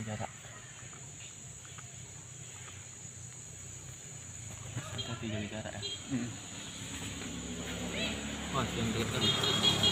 jarak. Hati-hati jaga jarak ya. Wah, yang dekat.